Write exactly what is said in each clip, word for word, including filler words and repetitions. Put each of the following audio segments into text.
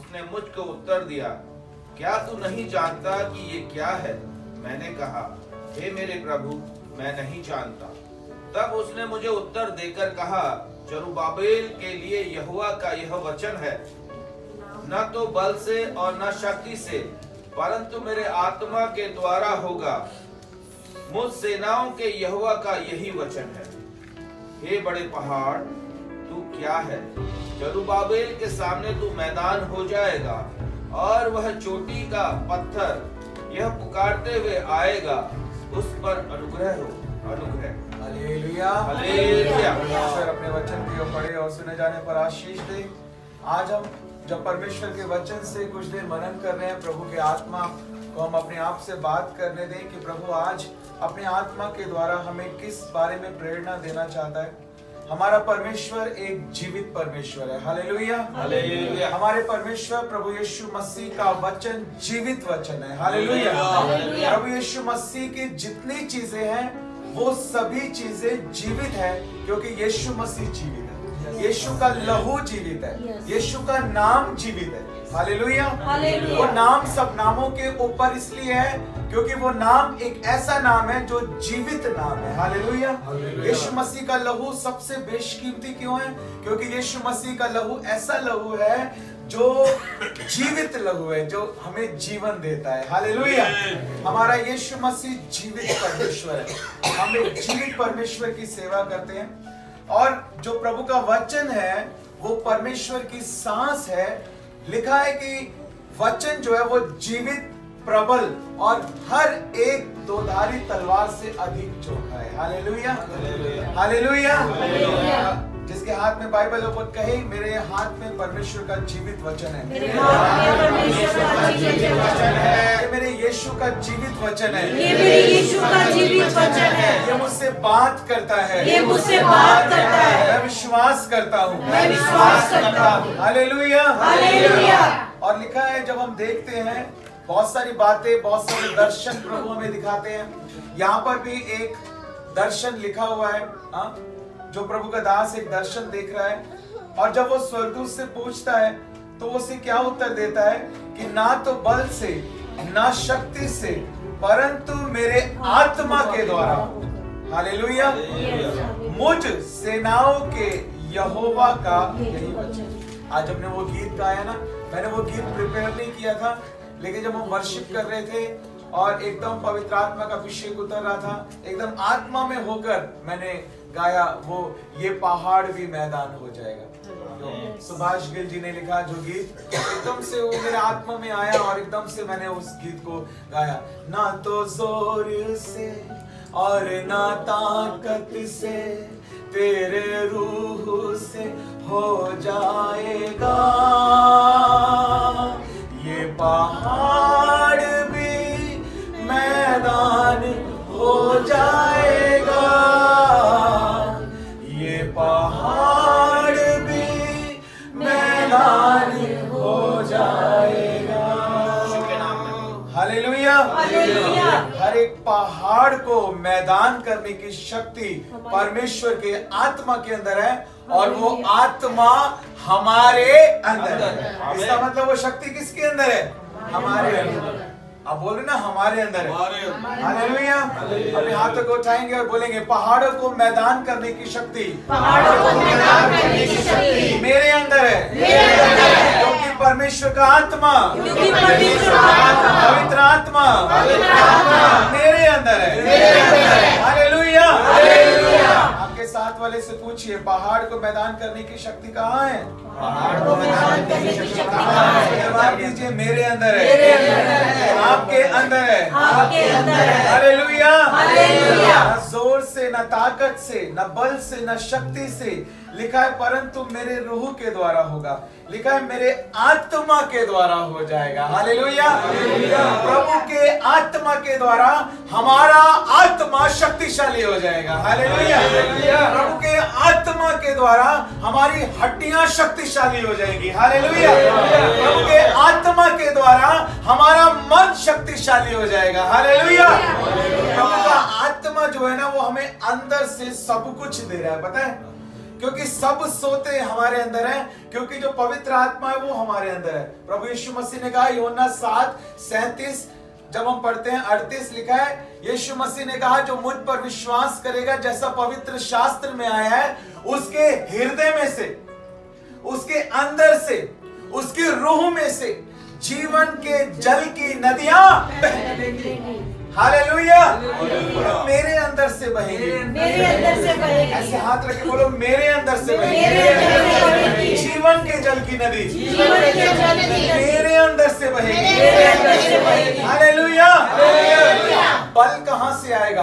उसने मुझको उत्तर दिया, क्या तू नहीं जानता कि ये क्या है? मैंने कहा, हे मेरे प्रभु, मैं नहीं जानता। तब उसने मुझे उत्तर देकर कहा, जरुब्बाबेल के लिए यहोवा का यह वचन है, न तो बल से और न शक्ति से, परंतु मेरे आत्मा के द्वारा होगा। मुझ सेनाओं के यहोवा का यही वचन है। हे बड़े पहाड़, तू क्या है? जरुब्बाबेल के सामने तू मैदान हो जाएगा, और वह चोटी का पत्थर यह पुकारते हुए आएगा, उस पर अनुग्रह हो, अनुग्रह। Hallelujah, hallelujah. परमेश्वर अपने वचन को पढ़े और सुने जाने पर आशीष दे। आज हम जब परमेश्वर के वचन से कुछ देर मनन कर रहे हैं, प्रभु के आत्मा को हम अपने आप से बात करने दें कि प्रभु आज अपने आत्मा के द्वारा हमें किस बारे में प्रेरणा देना चाहता है। हमारा परमेश्वर एक जीवित परमेश्वर है। Hallelujah, hallelujah. हमारे परमेश्वर प्रभु यीशु मसीह का वचन जीवित वचन है। हालेलुया। प्रभु यीशु मसीह की जितनी चीजें हैं वो सभी चीजें जीवित है, क्योंकि यीशु मसीह जीवित है, यीशु का लहू जीवित है, यीशु का नाम जीवित है। हालेलुया। वो नाम सब नामों के ऊपर इसलिए है क्योंकि वो नाम एक ऐसा नाम है जो जीवित नाम है। हालेलुया। यीशु मसीह का लहू सबसे बेशकीमती क्यों है? क्योंकि यीशु मसीह का लहू ऐसा लहू है जो जीवित लहू है, जो हमें जीवन देता है। हालेलुया। हमारा यीशु मसीह जीवित परमेश्वर है। हम एक जीवित परमेश्वर की सेवा करते हैं, और जो प्रभु का वचन है वो परमेश्वर की सांस है। लिखा है कि वचन जो है वो जीवित, प्रबल और हर एक दोधारी तलवार से अधिक चोखा है। Hallelujah, hallelujah. जिसके हाथ में बाइबल हो वो कहे, मेरे हाथ में परमेश्वर का जीवित वचन है, मेरे हाथ में परमेश्वर का जीवित वचन है, ये मेरे यीशु का जीवित वचन है, ये मेरे यीशु का जीवित वचन है, ये मुझसे बात करता है, ये मुझसे बात करता है, मैं विश्वास करता हूँ, मैं विश्वास करता हूँ। Hallelujah, hallelujah. और लिखा है, जब हम देखते हैं बहुत सारी बातें, बहुत सारे दर्शन प्रभु हमें दिखाते हैं। यहाँ पर भी एक दर्शन लिखा हुआ है, हाँ, जो प्रभु का दास एक दर्शन देख रहा है, और जब वो स्वर्गदूत से पूछता है तो वो उसे क्या उत्तर देता है कि ना तो बल से ना शक्ति से, परंतु मेरे आत्मा के द्वारा। हालेलुया। मुझ सेनाओं के यहोवा का यही वचन। आज हमने वो गीत गाया ना, मैंने वो गीत प्रिपेयर नहीं किया था, लेकिन जब हम वर्शिप कर रहे थे और एकदम पवित्र आत्मा का अभिषेक उतर रहा था, एकदम आत्मा में होकर मैंने गाया वो ये पहाड़ भी मैदान हो जाएगा। तो सुभाष गिल जी ने लिखा जो गीत, एकदम से वो मेरे आत्मा में आया और एकदम से मैंने उस गीत को गाया। ना तो जोर से और ना ताकत से, तेरे रूह से हो जाएगा ये पहाड़ भी मैदान हो जाएगा, ये पहाड़ भी मैदान हो जाएगा। हालेलुया। हर एक पहाड़ को मैदान करने की शक्ति परमेश्वर के आत्मा के अंदर है, और वो आत्मा हमारे अंदर है। इसका मतलब वो शक्ति किसके अंदर है? हमारे अंदर। अब बोल रहे ना, हमारे अंदर है। हालेलुया। अपने हाथों को उठाएंगे और बोलेंगे, पहाड़ों को मैदान करने की शक्ति, पहाड़ों को मैदान करने की शक्ति मेरे अंदर है, मेरे अंदर है। क्योंकि परमेश्वर का आत्मा, क्योंकि परमेश्वर का आत्मा, पवित्र आत्मा, पवित्र आत्मा मेरे अंदर है, मेरे अंदर है। Hallelujah, hallelujah. आपके साथ वाले से पूछिए, पहाड़ को मैदान करने की शक्ति कहाँ है? पहाड़ को मैदान करने की शक्ति कहाँ है? जवाब दीजिए, मेरे अंदर है, मेरे अंदर है, आपके अंदर है, आपके अंदर है। Hallelujah, hallelujah. न जोर से, न ताकत से, न बल से, न शक्ति से, लिखा है परंतु मेरे रूह के द्वारा होगा। लिखा है मेरे आत्मा के द्वारा हो जाएगा। हालेलुया। प्रभु के आत्मा के द्वारा हमारा आत्मा शक्तिशाली हो जाएगा। हालेलुया। प्रभु के आत्मा के द्वारा हमारी हड्डियां शक्तिशाली हो जाएगी। हालेलुया। प्रभु के आत्मा के द्वारा हमारा मन शक्तिशाली हो जाएगा। हालेलुया। प्रभु का आत्मा जो है ना, वो हमें अंदर से सब कुछ दे रहा है। पता है, क्योंकि सब सोते हमारे अंदर है, क्योंकि जो पवित्र आत्मा है वो हमारे अंदर है। प्रभु यीशु मसीह ने कहा, यूहन्ना सात सैंतीस जब हम पढ़ते हैं अड़तीस लिखा है, यीशु मसीह ने कहा जो मुझ पर विश्वास करेगा, जैसा पवित्र शास्त्र में आया है, उसके हृदय में से, उसके अंदर से, उसकी रूह में से जीवन के जल की नदियां हालेलुया मेरे अंदर से बहेगी, मेरे अंदर से बहेगी। ऐसे हाथ रख के बोलो, मेरे अंदर से बहेगी जीवन के जल की नदी, मेरे अंदर से बहेगी। हालेलुया। बल कहां से आएगा?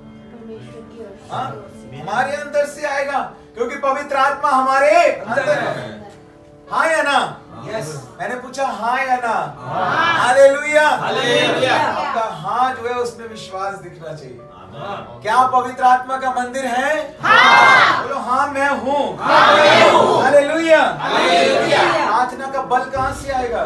हाँ, हमारे अंदर से आएगा, क्योंकि पवित्र आत्मा हमारे अंदर है। हाँ या ना? यस। मैंने पूछा हाँ या ना? हालेलुया। आपका हाँ जो है उसमें विश्वास दिखना चाहिए। क्या पवित्र आत्मा का मंदिर है? हाँ। बोलो हाँ मैं हूँ। हालेलुया। प्रार्थना का बल कहाँ से आएगा?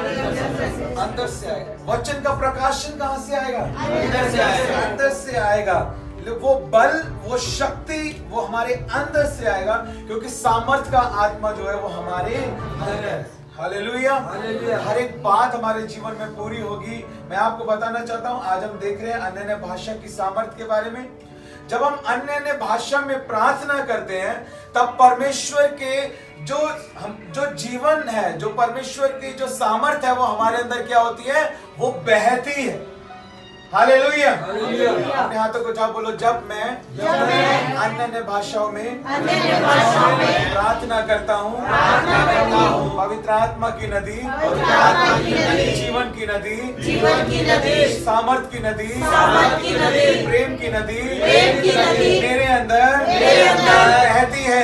अंदर से आएगा। वचन का प्रकाशन कहाँ से आएगा? अंदर से आएगा। अंदर से आएगा। वो बल, वो शक्ति, वो हमारे अंदर से आएगा, क्योंकि सामर्थ का आत्मा जो है वो हमारे अंदर है। हालेलुया। हर एक बात हमारे जीवन में पूरी होगी। मैं आपको बताना चाहता हूं, आज हम देख रहे हैं अन्य अन्य भाषा की सामर्थ के बारे में। जब हम अन्य अन्य भाषा में प्रार्थना करते हैं, तब परमेश्वर के जो हम जो जीवन है, जो परमेश्वर की जो सामर्थ है, वो हमारे अंदर क्या होती है? वो बहती है। हालेलुया। अपने हाथों को जाओ, बोलो जब मैं अन्य अन्य भाषाओं में प्रार्थना करता हूँ, पवित्र आत्मा की नदी, जीवन की नदी, जीवन की नदी, सामर्थ की नदी, सामर्थ की नदी, प्रेम की नदी, प्रेम की नदी मेरे अंदर बहती है।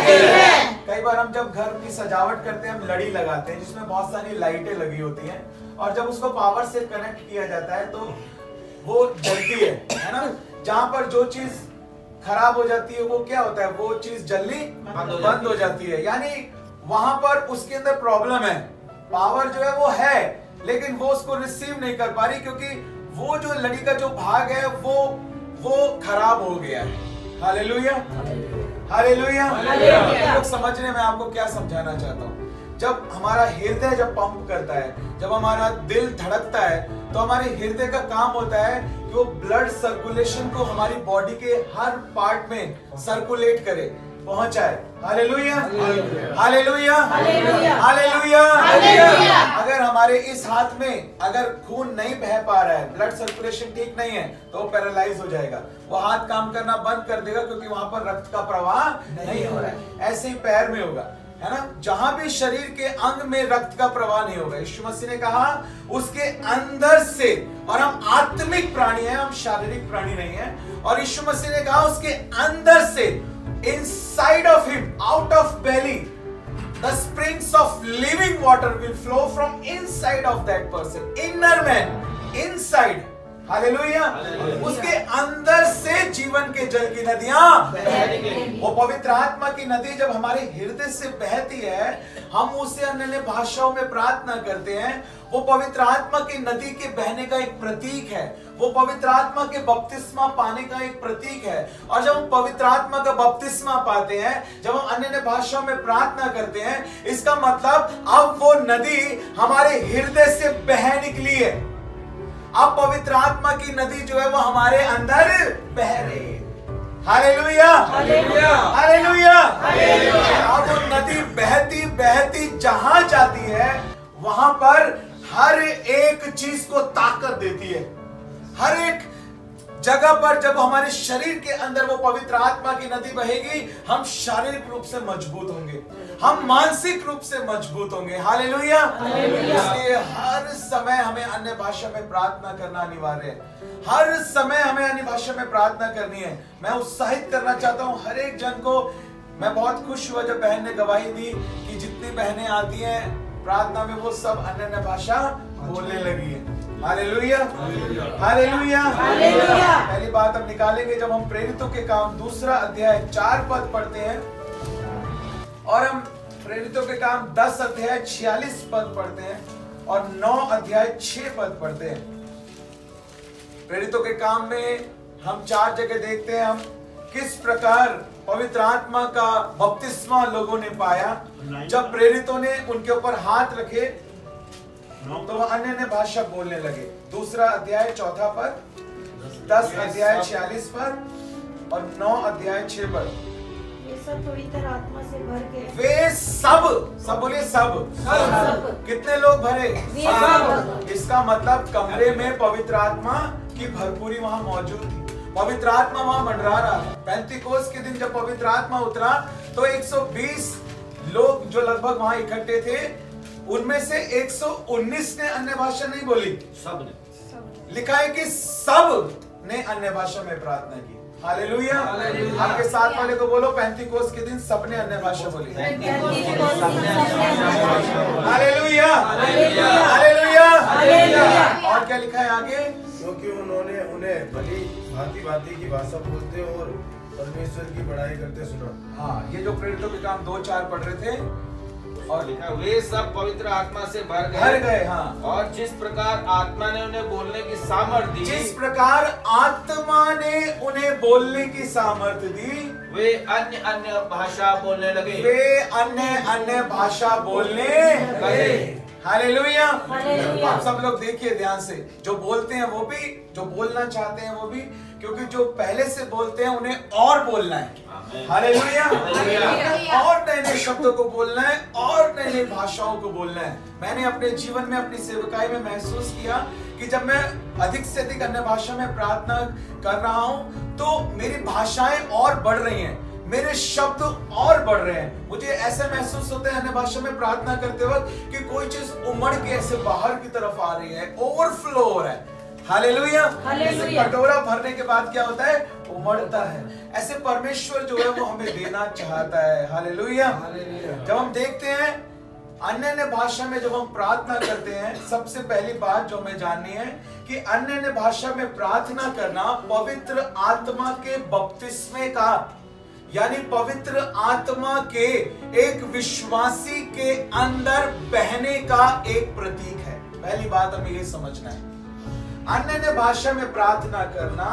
कई बार हम जब घर की सजावट करते हैं, हम लड़ी लगाते हैं जिसमें बहुत सारी लाइटें लगी होती हैं, और जब उसको पावर से कनेक्ट किया जाता है तो वो जलती है, है ना? जहां पर जो चीज खराब हो जाती है वो क्या होता है? वो चीज जल्दी बंद हो जाती है। यानी वहां पर उसके अंदर प्रॉब्लम है, पावर जो है वो है, लेकिन वो उसको रिसीव नहीं कर पा रही, क्योंकि वो जो लड़ी का जो भाग है वो वो खराब हो गया है। हालेलुया। हालेलुया। लोग समझने में आपको क्या समझाना चाहता हूँ, जब हमारा हृदय जब पंप करता है, जब हमारा दिल धड़कता है, तो हमारे हृदय का काम होता है कि वो ब्लड सर्कुलेशन को हमारी बॉडी के हर पार्ट में सर्कुलेट करे, पहुंचाए। हालेलुया। हालेलुया। हालेलुया। अगर हमारे इस हाथ में अगर खून नहीं बह पा रहा है, ब्लड सर्कुलेशन ठीक नहीं है, तो वो पैरालाइज हो जाएगा, वो हाथ काम करना बंद कर देगा, क्योंकि वहां पर रक्त का प्रवाह नहीं हो रहा है। ऐसे ही पैर में होगा, है ना? जहां भी शरीर के अंग में रक्त का प्रवाह नहीं होगा, यीशु मसीह ने कहा उसके अंदर से, और हम आत्मिक प्राणी हैं, हम शारीरिक प्राणी नहीं हैं, और यीशु मसीह ने कहा उसके अंदर से, inside of him, out of belly, the springs of living water will flow from inside of that person, inner man, inside. Hallelujah. उसके अंदर से जीवन के जल की नदियां बहेंगी। वो पवित्र आत्मा की नदी जब हमारे हृदय से बहती है, हम उससे अन्य अन्य भाषाओं में प्रार्थना करते हैं, वो पवित्र आत्मा की नदी के बहने का एक प्रतीक है, वो पवित्र आत्मा के बपतिस्मा पाने का एक प्रतीक है। और जब हम पवित्र आत्मा का बपतिस्मा पाते हैं, जब हम अन्य अन्य भाषाओं में प्रार्थना करते हैं, इसका मतलब अब वो नदी हमारे हृदय से बह निकली है। अब पवित्र आत्मा की नदी जो है वो हमारे अंदर बह रही है। हालेलुया। हालेलुया। हालेलुया। अब वो नदी बहती बहती जहां जाती है, वहां पर हर एक चीज को ताकत देती है। हर एक जगह पर जब हमारे शरीर के अंदर वो पवित्र आत्मा की नदी बहेगी, हम शारीरिक रूप से मजबूत होंगे, हम मानसिक रूप से मजबूत होंगे। हालेलुया। इसलिए हर समय हमें अन्य भाषा में प्रार्थना करना अनिवार्य है। हर समय हमें अन्य भाषा में प्रार्थना करनी है। मैं उत्साहित करना चाहता हूँ हर एक जन को। मैं बहुत खुश हुआ जब बहन ने गवाही दी कि जितनी बहनें आती हैं प्रार्थना में, वो सब अन्य अन्य भाषा बोलने लगी है। हालेलुया। हालेलुया। पहली बात हम निकालेंगे जब हम प्रेरितों के काम दूसरा अध्याय चार पद पढ़ते हैं, और हम प्रेरितों के काम दस अध्याय छियालीस पद पढ़ते हैं, और नौ अध्याय छह पद पढ़ते हैं। प्रेरितों के काम में हम चार जगह देखते हैं हम किस प्रकार पवित्र आत्मा का बपतिस्मा लोगों ने पाया। जब प्रेरितों ने उनके ऊपर हाथ रखे तो वह अन्य अन्य भाषा बोलने लगे। दूसरा अध्याय चौथा पर, दस अध्याय छियालीस पर और नौ अध्याय छह पर। ये सब पवित्र आत्मा से भर गए। वे सब, सब बोलिए सब, सब। कितने लोग भरे? वे सब। इसका मतलब कमरे में पवित्र आत्मा की भरपूरी वहां मौजूद थी। पवित्र आत्मा वहां मंडरा रहा था। पेंतिकोस्त के दिन जब पवित्र आत्मा उतरा तो एक सौ बीस लोग जो लगभग वहां इकट्ठे थे, उनमें से एक सौ उन्नीस ने अन्य भाषा नहीं बोली, सब ने। लिखा है कि सब ने अन्य भाषा में प्रार्थना की। हालेलुया। आपके साथ वाले को बोलो, पेंतिकोस्त के दिन सबने अन्य भाषा बोली। Hallelujah, hallelujah. और क्या लिखा है आगे? क्योंकि उन्होंने उन्हें भली भांति भांति की भाषा बोलते और परमेश्वर की बड़ाई करते सुना। हाँ, ये जो प्रेरितों के काम दो चार पढ़ रहे थे, और लिखा वे सब पवित्र आत्मा से भर गए भर गए। हाँ, और जिस प्रकार आत्मा ने उन्हें बोलने की सामर्थ्य दी, जिस प्रकार आत्मा ने उन्हें बोलने की सामर्थ्य दी, वे अन्य अन्य भाषा बोलने लगे। वे अन्य अन्य भाषा बोलने लगे। हालेलुया। आप सब लोग देखिए ध्यान से, जो बोलते हैं वो भी, जो बोलना चाहते हैं वो भी, क्योंकि जो पहले से बोलते हैं उन्हें और बोलना है। हालेलुया। और नए नए शब्दों को बोलना है और नई नई भाषाओं को बोलना है। मैंने अपने जीवन में, अपनी सेवकाई में महसूस किया कि जब मैं अधिक से अधिक अन्य भाषा में प्रार्थना कर रहा हूं तो मेरी भाषाएं और बढ़ रही हैं, मेरे शब्द और बढ़ रहे हैं। मुझे ऐसे महसूस होता है अन्य भाषा में प्रार्थना करते वक्त कि कोई चीज उमड़ के ऐसे बाहर की तरफ आ रही है, ओवरफ्लो हो रहा है। हालेलुया। कटोरा भरने के बाद क्या होता है? उमड़ता है। ऐसे परमेश्वर जो है वो हमें देना चाहता है। हालेलुया। जब हम देखते हैं अन्य अन्य भाषा में, जब हम प्रार्थना करते हैं, सबसे पहली बात जो हमें जाननी है कि अन्य अन्य भाषा में प्रार्थना करना पवित्र आत्मा के बपतिस्मे का, यानी पवित्र आत्मा के एक विश्वासी के अंदर बहने का एक प्रतीक है। पहली बात हमें ये समझना है, अन्य अन्य भाषा में प्रार्थना करना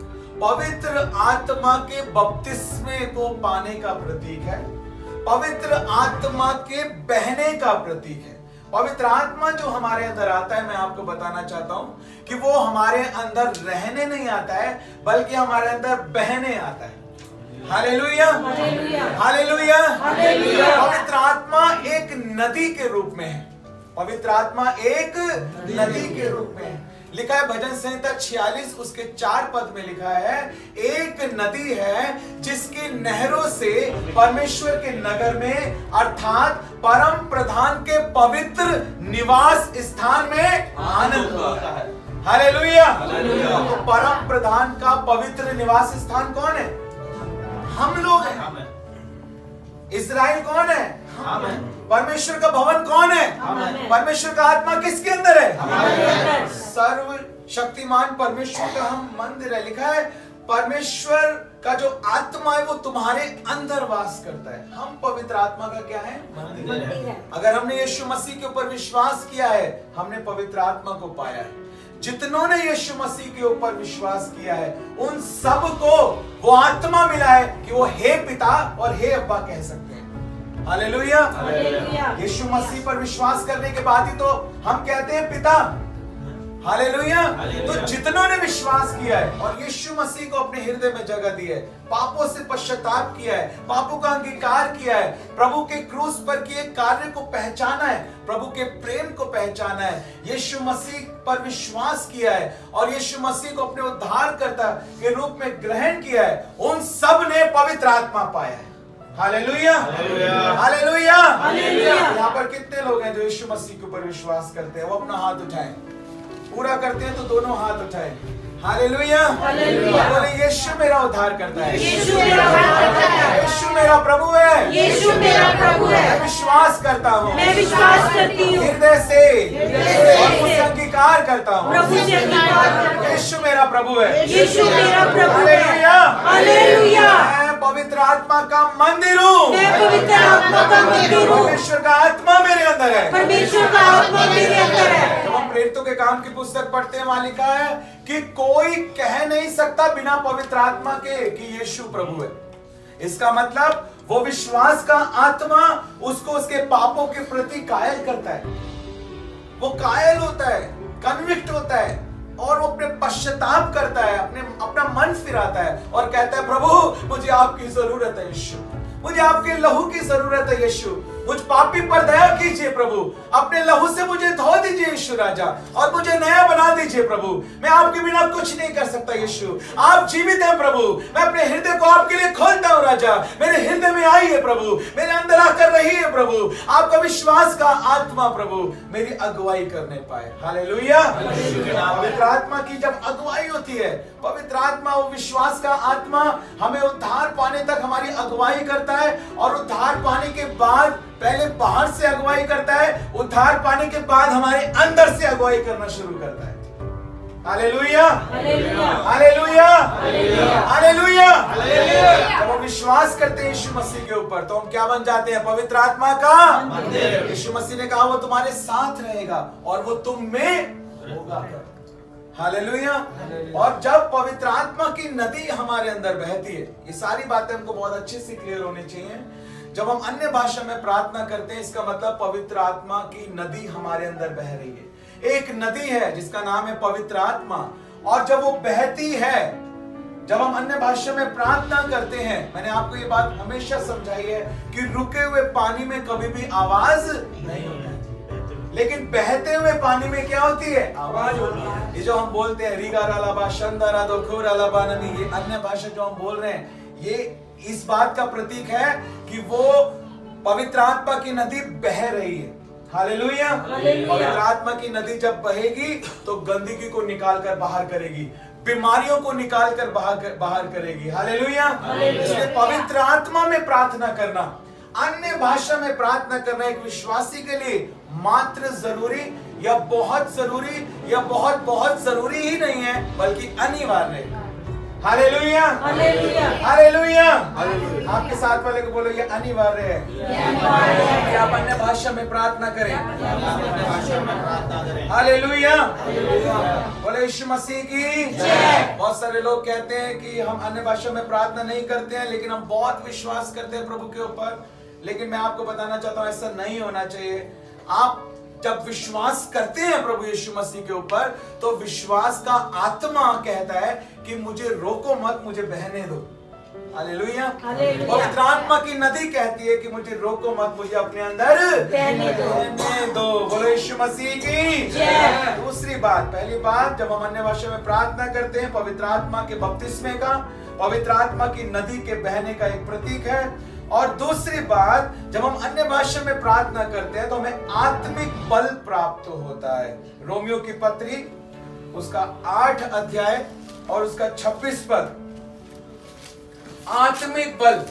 पवित्र आत्मा के बपतिस्मे को पाने का प्रतीक है, पवित्र आत्मा के बहने का प्रतीक है। पवित्र आत्मा जो हमारे अंदर आता है, मैं आपको बताना चाहता हूं कि वो हमारे अंदर रहने नहीं आता है, बल्कि हमारे अंदर बहने आता है। Hallelujah, hallelujah. पवित्र आत्मा एक नदी के रूप में है। पवित्र आत्मा एक नदी के रूप में है। लिखा है भजन संहिता छियालीस उसके चार पद में लिखा है, एक नदी है जिसकी नहरों से परमेश्वर के नगर में अर्थात परम प्रधान के पवित्र निवास स्थान में आनंद होता है। हालेलुया। तो परम प्रधान का पवित्र निवास स्थान कौन है? हम लोग हैं। इस्राएल कौन है? हम हैं। परमेश्वर का भवन कौन है? परमेश्वर का आत्मा किसके अंदर है? सर्व शक्तिमान परमेश्वर का हम मंदिर है। लिखा है परमेश्वर का जो आत्मा है वो तुम्हारे अंदर वास करता है। हम पवित्र आत्मा का क्या है? मंदिर है। अगर हमने यीशु मसीह के ऊपर विश्वास किया है, हमने पवित्र आत्मा को पाया है। जितनों ने यीशु मसीह के ऊपर विश्वास किया है, उन सब को वो आत्मा मिला है कि वो हे पिता और हे अब्बा कह सकते हैं। हालेलुया। यीशु मसीह पर विश्वास करने के बाद ही तो हम कहते हैं पिता। हालेलुया। तो जितनों ने विश्वास किया है और यीशु मसीह को अपने हृदय में जगह दी है, पापों से पश्चाताप किया है, पापों का अंगीकार किया है, प्रभु के क्रूस पर किए कार्य को पहचाना है, प्रभु के प्रेम को पहचाना है, यीशु मसीह पर विश्वास किया है और यीशु मसीह को अपने उद्धारकर्ता के रूप में ग्रहण किया है, उन सब ने पवित्र आत्मा पाया है। Hallelujah, hallelujah, hallelujah. यहाँ पर कितने लोग हैं जो यीशु मसीह के ऊपर विश्वास करते हैं? वो अपना हाथ उठाएं। पूरा करते हैं तो दोनों हाथ उठाएं। Hallelujah, hallelujah. बोले यीशु मेरा उद्धार करता है, यीशु मेरा उद्धार करता है, यीशु मेरा प्रभु है, यीशु मेरा प्रभु है। मैं विश्वास करता हूँ, मैं विश्वास करती हूँ हृदय से और मुझसे अंगीकार करता हूँ, प्रभु से अंगीकार करता हूँ। यीशु मेरा प्रभु है, यीशु मेरा प्रभु है। Hallelujah, hallelujah. मैं पवित्र आत्मा का मंदिर हूँ, मैं पवित्र आत्मा का मंदिर हूँ। परमेश्वर का आत्मा मेरे अंदर है, परमेश्वर का आत्मा मेरे अंदर है। जब हम प्रेरितों के काम की पुस्तक पढ़ते हैं, वहां लिखा है कि कोई कह नहीं सकता बिना पवित्र आत्मा के कि यीशु प्रभु है। इसका मतलब वो विश्वास का आत्मा उसको उसके पापों के प्रति कायल करता है, वो कायल होता है, कन्विक्ट होता है और वो अपने पश्चाताप करता है, अपने अपना मन फिराता है और कहता है प्रभु मुझे आपकी जरूरत है यीशु, मुझे आपके लहू की जरूरत है यीशु, मुझ पापी पर दया कीजिए प्रभु, अपने लहू से मुझे धो दीजिए यीशु राजा और मुझे नया बना दीजिए प्रभु, मैं आपके बिना कुछ नहीं कर सकता यीशु, आप जीवित हैं प्रभु, मैं अपने हृदय को आपके लिए खोलता हूं राजा, मेरे हृदय में आइए प्रभु, मेरे अंदर आकर रहिए प्रभु, आपका विश्वास का आत्मा प्रभु मेरी अगुवाई करने पाए। हालेलुया। पवित्र आत्मा की जब अगुवाई होती है, पवित्र आत्मा वो विश्वास का आत्मा हमें उद्धार पाने तक हमारी अगुवाई करता है और उद्धार पाने के बाद पहले बाहर से अगुवाई करता है, उद्धार पाने के बाद हमारे अंदर से अगुवाई करना शुरू करता है। Hallelujah, hallelujah, hallelujah. जब हम विश्वास करते हैं यीशु मसीह के ऊपर तो हम क्या बन जाते हैं? पवित्र आत्मा का मंदिर। यीशु मसीह ने कहा वो तुम्हारे साथ रहेगा और वो तुम में होगा। हालेलुया। और जब पवित्र आत्मा की नदी हमारे अंदर बहती है, ये सारी बातें हमको बहुत अच्छे से क्लियर होनी चाहिए। जब हम अन्य भाषा में प्रार्थना करते हैं इसका मतलब पवित्र आत्मा की नदी हमारे अंदर बह रही है। एक नदी है जिसका नाम है पवित्र आत्मा, और जब वो बहती है, जब हम अन्य भाषा में प्रार्थना करते हैं, मैंने आपको ये बात हमेशा समझाई है कि रुके हुए पानी में कभी भी आवाज नहीं होती, लेकिन बहते हुए पानी में क्या होती है? आवाज होती है। ये जो हम बोलते हैं रीगा रालाबा शंदरा दोखोर रालाबा नमी, ये अन्य भाषा जो हम बोल रहे हैं, ये इस बात का प्रतीक है कि वो पवित्र आत्मा की नदी बह रही है। हालेलुया। पवित्र आत्मा की नदी जब बहेगी तो गंदगी को निकाल कर बाहर करेगी, बीमारियों को निकाल कर बाहर कर, बाहर करेगी। हालेलुया। इसलिए पवित्र आत्मा में प्रार्थना करना, अन्य भाषा में प्रार्थना करना एक विश्वासी के लिए मात्र जरूरी या बहुत जरूरी या बहुत बहुत जरूरी ही नहीं है, बल्कि अनिवार्य है। Hallelujah, hallelujah. आपके साथ वाले को बोलो ये अनिवार्य है कि आप अन्य भाषा में प्रार्थना करें। हालेलुया, बोले यीशु मसीह की जय। बहुत सारे लोग कहते हैं कि हम अन्य भाषा में प्रार्थना नहीं करते हैं, लेकिन हम बहुत विश्वास करते हैं प्रभु के ऊपर। लेकिन मैं आपको बताना चाहता हूं ऐसा नहीं होना चाहिए। आप जब विश्वास करते हैं प्रभु यीशु मसीह के ऊपर तो विश्वास का आत्मा कहता है कि मुझे रोको मत, मुझे बहने दो। हालेलुया। पवित्र आत्मा की नदी कहती है कि मुझे रोको मत, मुझे अपने अंदर बहने दो, बहने दो। बोलो यीशु मसीह की जय। दूसरी बात, पहली बात जब हम अन्य भाषा में प्रार्थना करते हैं पवित्र आत्मा के बपतिस्मे का, पवित्र आत्मा की नदी के बहने का एक प्रतीक है। और दूसरी बात, जब हम अन्य भाषा में प्रार्थना करते हैं तो हमें आत्मिक बल प्राप्त होता है। रोमियो की पत्री उसका आठ अध्याय और उसका छब्बीस पद, आत्मिक बल।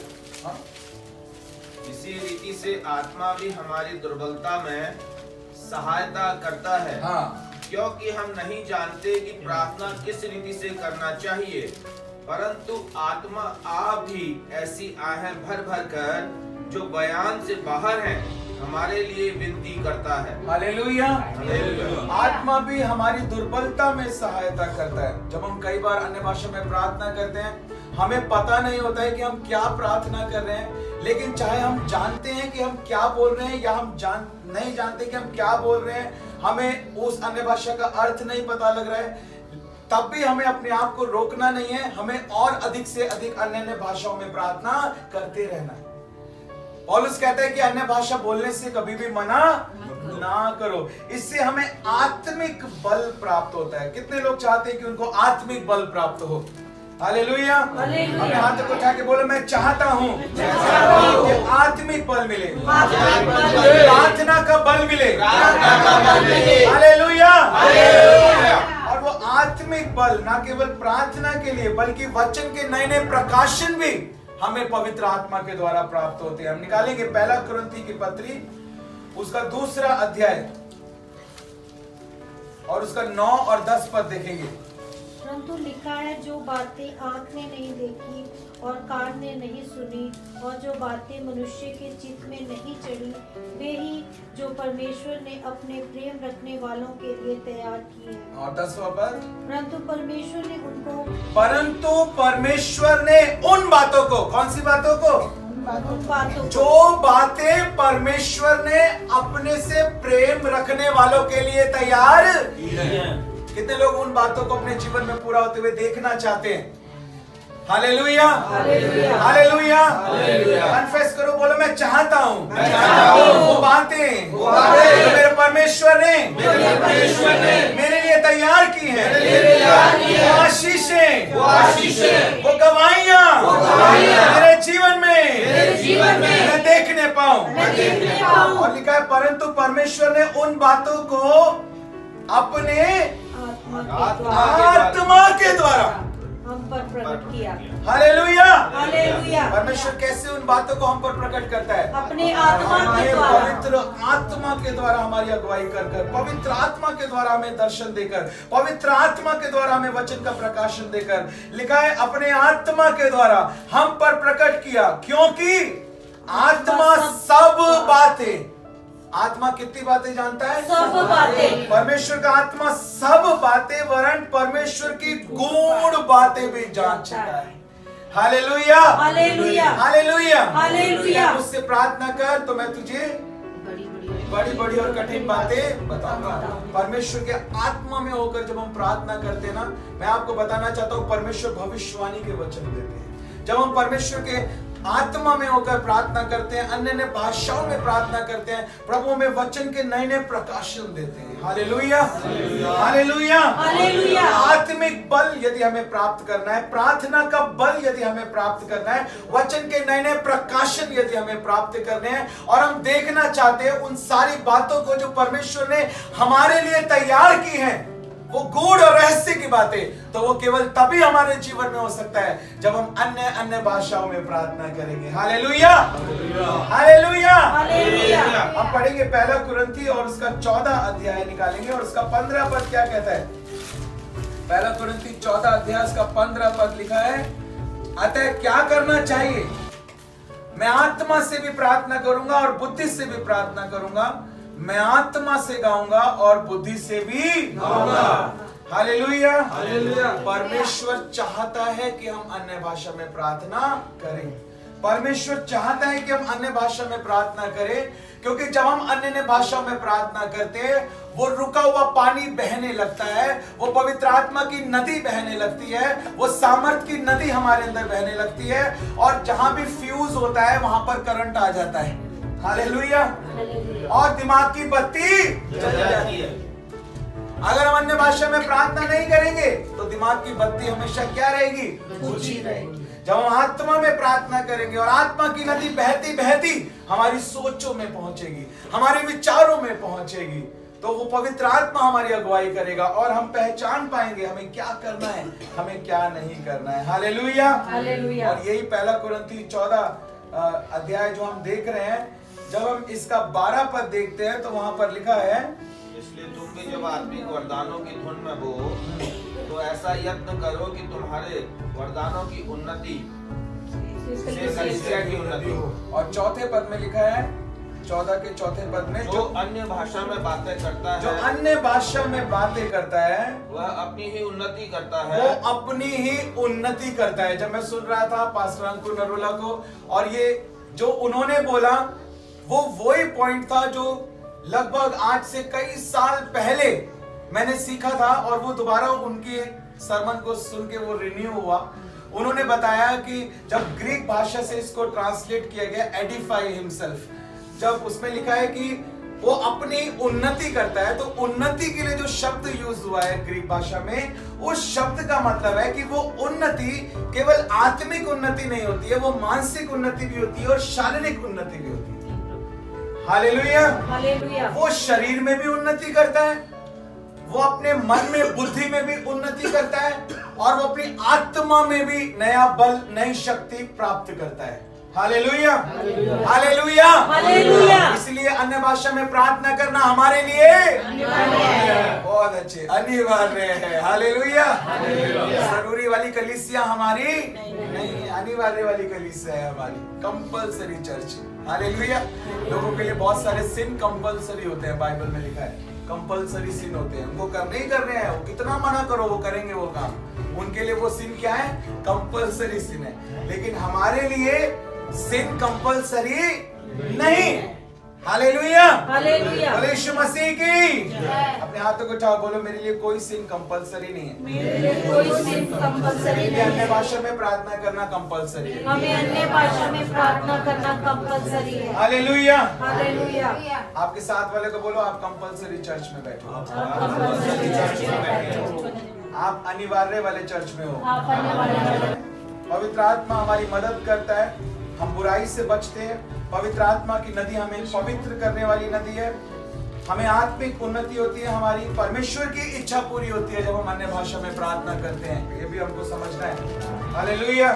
इसी रीति से आत्मा भी हमारी दुर्बलता में सहायता करता है। हाँ। क्योंकि हम नहीं जानते कि प्रार्थना किस रीति से करना चाहिए, परंतु आत्मा आप भी ऐसी आहें भर भर कर जो बयान से बाहर हैं हमारे लिए विनती करता है। हालेलुया। आत्मा भी हमारी दुर्बलता में सहायता करता है। जब हम कई बार अन्य भाषा में प्रार्थना करते हैं हमें पता नहीं होता है कि हम क्या प्रार्थना कर रहे हैं, लेकिन चाहे हम जानते हैं कि हम क्या बोल रहे हैं या हम जान नहीं जानते कि हम क्या बोल रहे हैं, हमें उस अन्य भाषा का अर्थ नहीं पता लग रहा है, तब भी हमें अपने आप को रोकना नहीं है, हमें और अधिक से अधिक अन्य अन्य भाषाओं में प्रार्थना करते रहना है। पौलुस कहता है कि अन्य भाषा बोलने से कभी भी मना ना करो, इससे हमें आत्मिक बल प्राप्त होता है। कितने लोग चाहते हैं कि उनको आत्मिक बल प्राप्त हो? हालेलुया। अपने हाथ को उठा के बोलो मैं चाहता हूँ कि आत्मिक बल मिले, प्रार्थना का बल मिले। हालेलुया। और वो आत्मिक बल ना केवल प्रार्थना के लिए बल्कि वचन के नए नए प्रकाशन भी हमें पवित्र आत्मा के द्वारा प्राप्त होते हैं। हम निकालेंगे पहला कुरिन्थी की पत्री उसका दूसरा अध्याय और उसका नौ और दस पद देखेंगे। परंतु लिखा है, जो बातें आँख ने नहीं देखी और कान ने नहीं सुनी और जो बातें मनुष्य के चित्त में नहीं चढ़ी, वे ही जो परमेश्वर ने अपने प्रेम रखने वालों के लिए तैयार किए हैं। और दसवां पद, परंतु परमेश्वर ने उनको परंतु परमेश्वर ने उन बातों को, कौन सी बातों को? उन बातों को, जो बातें परमेश्वर ने अपने से प्रेम रखने वालों के लिए तैयार। कितने लोग उन बातों को अपने जीवन में पूरा होते हुए देखना चाहते हैं? हालेलुया, हालेलुया, कन्फेस करो, बोलो मैं चाहता हूँ वो बातें जो मेरे परमेश्वर ने मेरे लिए तैयार की हैं, वो आशीषें, वो गवाहियाँ मेरे जीवन में मैं देखने पाऊँ। और लिखा है, परंतु परमेश्वर ने उन बातों को अपने आत्मा के द्वारा हम पर प्रकट किया। Hallelujah, hallelujah. परमेश्वर कैसे उन बातों को हम पर प्रकट करता है? अपने आत्मा के द्वारा, पवित्र आत्मा के द्वारा हमारी अगुवाई कर कर, पवित्र आत्मा के द्वारा हमें दर्शन देकर, पवित्र आत्मा के द्वारा हमें वचन का प्रकाशन देकर। लिखा है, अपने आत्मा के द्वारा हम पर प्रकट किया, क्योंकि आत्मा सब बातें, आत्मा कितनी बातें जानता है? सब बातें। परमेश्वर का आत्मा सब बातें वरन परमेश्वर की गूढ़ बातें भी जान चुका है। Hallelujah, hallelujah, hallelujah, hallelujah. मुझसे प्रार्थना कर तो मैं तुझे बड़ी बड़ी और कठिन बातें बताऊंगा। परमेश्वर के आत्मा में होकर जब हम प्रार्थना करते हैं ना, मैं आपको बताना चाहता हूँ, परमेश्वर भविष्यवाणी के वचन देते हैं। जब हम परमेश्वर के आत्मा में होकर प्रार्थना करते हैं, अन्य अन्य भाषाओं में प्रार्थना करते हैं, प्रभु में वचन के नए नए प्रकाशन देते हैं। Hallelujah, hallelujah, hallelujah. आत्मिक बल यदि हमें प्राप्त करना है, प्रार्थना का बल यदि हमें प्राप्त करना है, वचन के नए नए प्रकाशन यदि हमें प्राप्त करने हैं, और हम देखना चाहते हैं उन सारी बातों को जो परमेश्वर ने हमारे लिए तैयार की हैं, वो गूढ़ और रहस्य की बातें, तो वो केवल तभी हमारे जीवन में हो सकता है जब हम अन्य अन्य भाषाओं में प्रार्थना करेंगे। Hallelujah, hallelujah, hallelujah. हम पढ़ेंगे पहला कुरिन्थी और उसका चौदह अध्याय निकालेंगे और उसका पंद्रह पद क्या कहता है? पहला कुरिन्थी चौदह अध्याय उसका पंद्रह पद लिखा है, अतः क्या करना चाहिए? मैं आत्मा से भी प्रार्थना करूंगा और बुद्धि से भी प्रार्थना करूंगा, मैं आत्मा से गाऊंगा और बुद्धि से भी गाऊंगा। Hallelujah, hallelujah. परमेश्वर चाहता है कि हम अन्य भाषा में प्रार्थना करें। परमेश्वर चाहता है कि हम अन्य भाषा में प्रार्थना करें, क्योंकि जब हम अन्य अन्य भाषा में प्रार्थना करते हैं, वो रुका हुआ पानी बहने लगता है, वो पवित्र आत्मा की नदी बहने लगती है, वो सामर्थ की नदी हमारे अंदर बहने लगती है, और जहां भी फ्यूज होता है वहां पर करंट आ जाता है। हालेलुया, और दिमाग की बत्ती जल जाती है। अगर हम अन्य भाषा में प्रार्थना नहीं करेंगे तो दिमाग की बत्ती हमेशा क्या रहेगी? बुझी रहेगी। जब हम आत्मा में प्रार्थना करेंगे और आत्मा की नदी बहती बहती हमारी सोचों में पहुंचेगी, हमारे विचारों में पहुंचेगी, तो वो पवित्र आत्मा हमारी अगुवाई करेगा और हम पहचान पाएंगे हमें क्या करना है, हमें क्या नहीं करना है। Hallelujah, hallelujah. और यही पहला कुरिन्थी चौदह अध्याय जो हम देख रहे हैं, जब हम इसका बारह पद देखते हैं तो वहां पर लिखा है, इसलिए तुम भी जब आत्मिक वरदानों की धुन में हो तो ऐसा यत्न करो कि तुम्हारे वरदानों की उन्नति से कलीसिया की उन्नति हो। और चौथे पद में लिखा है, चौदह के चौथे पद में, जो अन्य भाषा में बातें करता है, जो अन्य भाषा में बातें करता है, वह अपनी ही उन्नति करता है, वो अपनी ही उन्नति करता है। जब मैं सुन रहा था पास्टर अंकुर नरोला को, और ये जो उन्होंने बोला वो वही पॉइंट था जो लगभग आज से कई साल पहले मैंने सीखा था, और वो दोबारा उनके सरमन को सुन के वो रिन्यू हुआ। उन्होंने बताया कि जब ग्रीक भाषा से इसको ट्रांसलेट किया गया, एडिफाई हिमसेल्फ, जब उसमें लिखा है कि वो अपनी उन्नति करता है, तो उन्नति के लिए जो शब्द यूज हुआ है ग्रीक भाषा में, उस शब्द का मतलब है कि वो उन्नति केवल आत्मिक उन्नति नहीं होती है, वो मानसिक उन्नति भी होती है और शारीरिक उन्नति भी होती है। Hallelujah, hallelujah. वो शरीर में भी उन्नति करता है, वो अपने मन में बुद्धि में भी उन्नति करता है, और वो अपनी आत्मा में भी नया बल, नई शक्ति प्राप्त करता है। Hallelujah, hallelujah, hallelujah. इसलिए अन्य भाषा में प्रार्थना करना हमारे लिए बहुत चर्च अनिवार्य है। हालेलुया। जरूरी वाली कलीसिया हमारी नहीं, अनिवार्य वाली कलीसिया है हमारी, कंपलसरी चर्च। हालेलुया। लोगों के लिए बहुत सारे सिन कंपलसरी होते हैं, बाइबल में लिखा है कंपलसरी सिन होते हैं, उनको करने ही करने हैं, वो कितना मना करो वो करेंगे वो काम। उनके लिए वो सिन क्या है? कंपलसरी सिन है। लेकिन हमारे लिए सिन कंपलसरी नहीं। हालेलुया। हालेलुया। बोलो यीशु मसीह की। अपने हाथों को उठाओ, बोलो मेरे लिए कोई सिन कंपलसरी नहीं है। मेरे लिए कोई सिन कंपलसरी मेरे लिए नहीं अन्य है। भाषा में प्रार्थना करना कंपलसरी है। हमें अन्य भाषा में प्रार्थना करना कंपलसरी है। हालेलुया। हालेलुया। आपके साथ वाले को बोलो आप कंपलसरी चर्च में बैठो, कंपलसरी चर्च में बैठो। आप अनिवार्य वाले चर्च में हो। आप आने वाले पवित्र आत्मा हमारी मदद करता है, हम बुराई से बचते हैं। पवित्र आत्मा की नदी हमें पवित्र करने वाली नदी है। हमें आत्मिक उन्नति होती है, हमारी परमेश्वर की इच्छा पूरी होती है जब हम अन्य भाषा में प्रार्थना करते हैं। ये भी हमको समझना है। हालेलुया।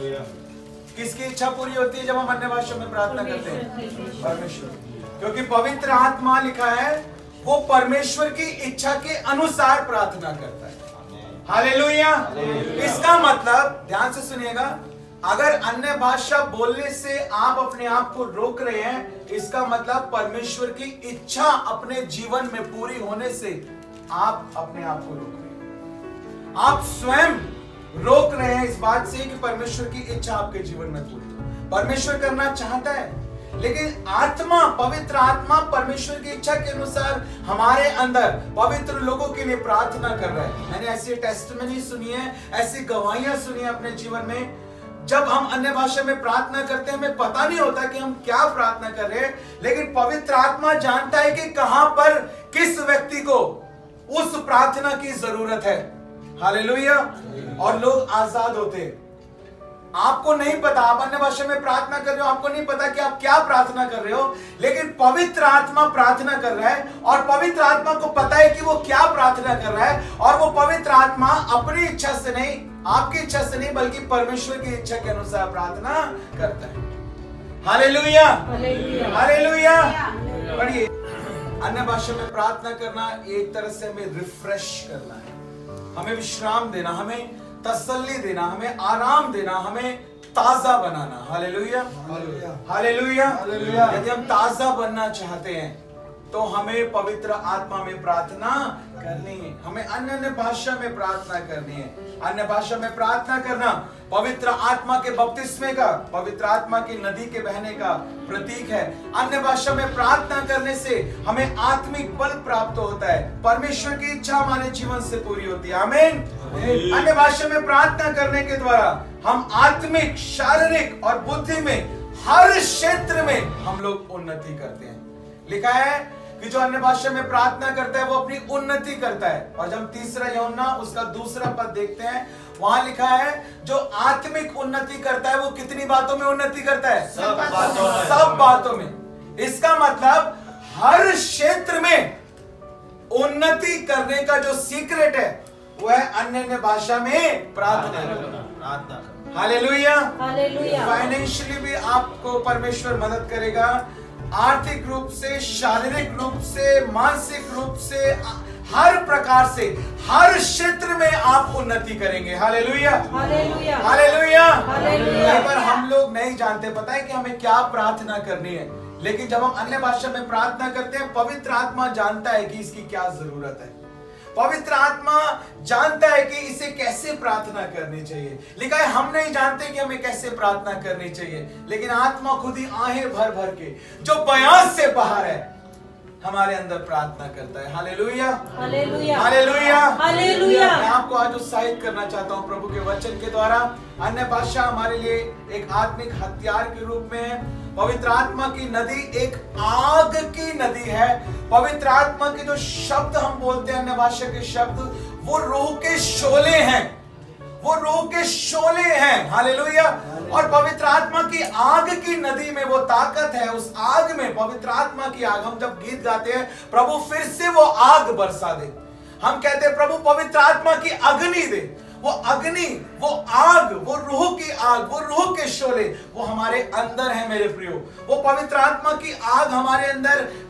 किसकी इच्छा पूरी होती है जब हम अन्य भाषा में प्रार्थना करते हैं? परमेश्वर। क्योंकि पवित्र आत्मा लिखा है वो परमेश्वर की इच्छा के अनुसार प्रार्थना करता है। हालेलुया। इसका मतलब ध्यान से सुनिएगा, अगर अन्य भाषा बोलने से आप अपने आप को रोक रहे हैं, इसका मतलब परमेश्वर की इच्छा अपने जीवन में पूरी होने से आप अपने आप को रोक रहे हैं। आप स्वयं रोक रहे हैं इस बात से कि परमेश्वर की इच्छा आपके जीवन में पूरी हो। परमेश्वर करना चाहता है, लेकिन आत्मा, पवित्र आत्मा परमेश्वर की इच्छा के अनुसार हमारे अंदर पवित्र लोगों के लिए प्रार्थना कर रहा है। मैंने ऐसी टेस्टमनी सुनी है, ऐसी गवाहियां सुनी है अपने जीवन में। जब हम अन्य भाषा में प्रार्थना करते हैं, हमें पता नहीं होता कि हम क्या प्रार्थना कर रहे हैं, लेकिन पवित्र आत्मा जानता है कि कहां पर किस व्यक्ति को उस प्रार्थना की जरूरत है। हालेलुया। और लोग आजाद होते हैं। आपको नहीं पता, आप अन्य भाषा में प्रार्थना कर रहे हो, आपको नहीं पता कि आप क्या प्रार्थना कर रहे हो, लेकिन पवित्र आत्मा प्रार्थना कर रहा है और पवित्र आत्मा को पता है कि वो क्या प्रार्थना कर रहा है। और वो पवित्र आत्मा अपनी इच्छा से नहीं, आपकी इच्छा से नहीं, बल्कि परमेश्वर की इच्छा के अनुसार प्रार्थना करता है। हालेलुया। हालेलुया। पढ़िए, अन्य भाषा में प्रार्थना करना एक तरह से हमें रिफ्रेश करना है, हमें विश्राम देना, हमें तसल्ली देना, हमें आराम देना, हमें ताजा बनाना। हालेलुया। हालेलुया। यदि हम ताजा बनना चाहते हैं तो हमें पवित्र आत्मा में प्रार्थना करनी है, हमें अन्य अन्य भाषा में प्रार्थना करनी है। अन्य भाषा में प्रार्थना करना पवित्र आत्मा के बपतिस्मे का, पवित्र आत्मा की नदी के बहने का प्रतीक है। अन्य भाषा में प्रार्थना करने से हमें आत्मिक बल प्राप्त होता है, परमेश्वर की इच्छा हमारे जीवन से पूरी होती है। आमीन। अन्य भाषा में प्रार्थना करने के द्वारा हम आत्मिक, शारीरिक और बुद्धि में हर क्षेत्र में हम लोग उन्नति करते हैं। लिखा है कि जो अन्य भाषा में प्रार्थना करता है वो अपनी उन्नति करता है। और जब तीसरा यूहन्ना उसका दूसरा पद देखते हैं, वहां लिखा है जो आत्मिक उन्नति करता है वो कितनी बातों में उन्नति करता है? सब बातों में। सब बातों में। इसका मतलब हर क्षेत्र में उन्नति करने का जो सीक्रेट है वो है अन्य अन्य भाषा में प्रार्थना करना। हालेलुया। हालेलुया। फाइनेंशियली भी आपको परमेश्वर मदद करेगा, आर्थिक रूप से, शारीरिक रूप से, मानसिक रूप से, हर प्रकार से, हर क्षेत्र में आप उन्नति करेंगे। हालेलुया। हालेलुया। हालेलुया। हालेलुया। कई बार हम लोग नहीं जानते, पता है कि हमें क्या प्रार्थना करनी है, लेकिन जब हम अन्य भाषा में प्रार्थना करते हैं, पवित्र आत्मा जानता है कि इसकी क्या जरूरत है। पवित्र आत्मा जानता है कि इसे कैसे प्रार्थना करनी चाहिए। लिखा है हम नहीं जानते कि हमें कैसे प्रार्थना करनी चाहिए, लेकिन आत्मा खुद ही आहें भर भर के जो बयान से बाहर है हमारे अंदर प्रार्थना करता है। हालेलुया। हालेलुया। हालेलुया। हालेलुया। मैं आपको आज उत्साहित करना चाहता हूं प्रभु के वचन के द्वारा। अन्य भाषा हमारे लिए एक आत्मिक हथियार के रूप में है। पवित्र आत्मा की नदी एक आग की नदी है। पवित्र आत्मा के जो शब्द हम बोलते हैं, अन्य भाषा के शब्द, वो रूह के शोले हैं, वो रूह के शोले हैं। हालेलुया। और पवित्र आत्मा की आग की नदी में वो ताकत है। उस आग में, पवित्र आत्मा की आग, हम जब गीत गाते हैं प्रभु फिर से वो आग बरसा दे, हम कहते हैं प्रभु पवित्र आत्मा की अग्नि दे। वो अग्नि, वो आग, वो रूह की आग, वो रूह के शोले वो हमारे अंदर है मेरे प्रियो। वो पवित्र आत्मा की आग हमारे अंदर